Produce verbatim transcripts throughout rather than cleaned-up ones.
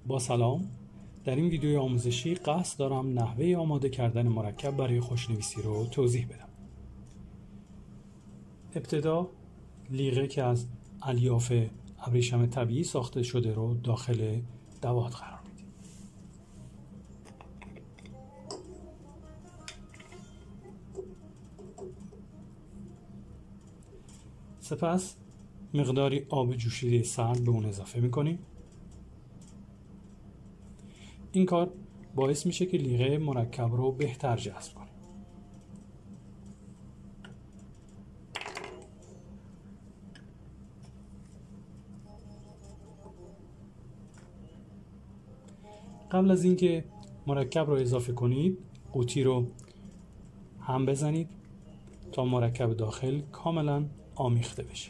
با سلام. در این ویدیوی آموزشی قصد دارم نحوه آماده کردن مرکب برای خوشنویسی رو توضیح بدم. ابتدا لیغه که از الیاف ابریشم طبیعی ساخته شده رو داخل دوات قرار میدیم. سپس مقداری آب جوشیده سرد به اون اضافه میکنیم. این کار باعث میشه که لیغه مرکب رو بهتر جذب کنه. قبل از اینکه مرکب رو اضافه کنید، قوطی رو هم بزنید تا مرکب داخل کاملا آمیخته بشه.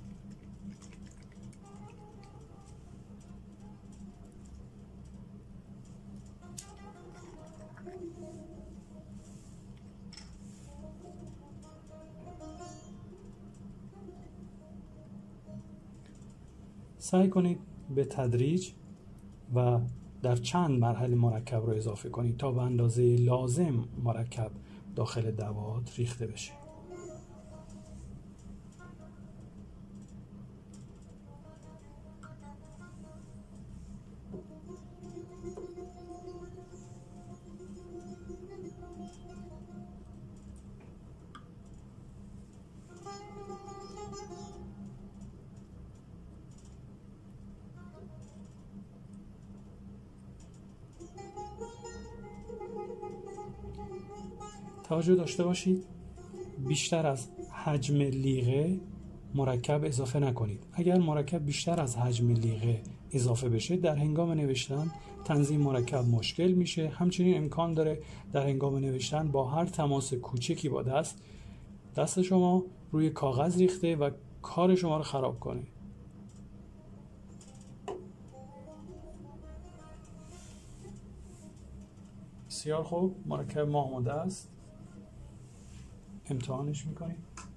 سعی کنید به تدریج و در چند مرحله مرکب رو اضافه کنید تا به اندازه لازم مرکب داخل دوات ریخته بشه. توجه داشته باشید بیشتر از حجم لیغه مرکب اضافه نکنید. اگر مرکب بیشتر از حجم لیغه اضافه بشه در هنگام نوشتن تنظیم مرکب مشکل میشه. همچنین امکان داره در هنگام نوشتن با هر تماس کوچکی با دست دست شما روی کاغذ ریخته و کار شما رو خراب کنه. بسیار خوب، مرکب ما آماده است. امتحانش میکنیم.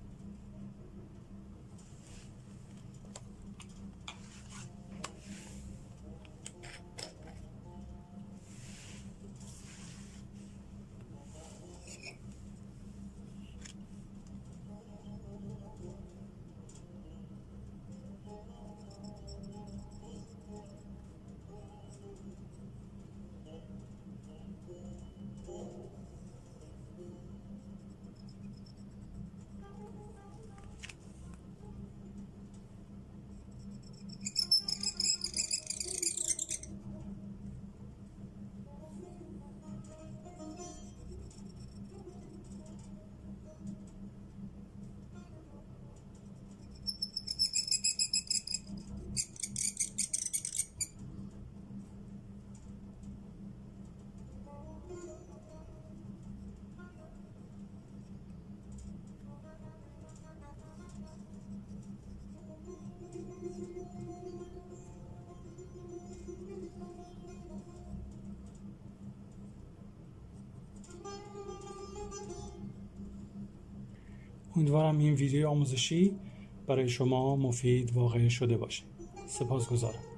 امیدوارم این ویدیو آموزشی برای شما مفید واقع شده باشه. سپاسگزارم.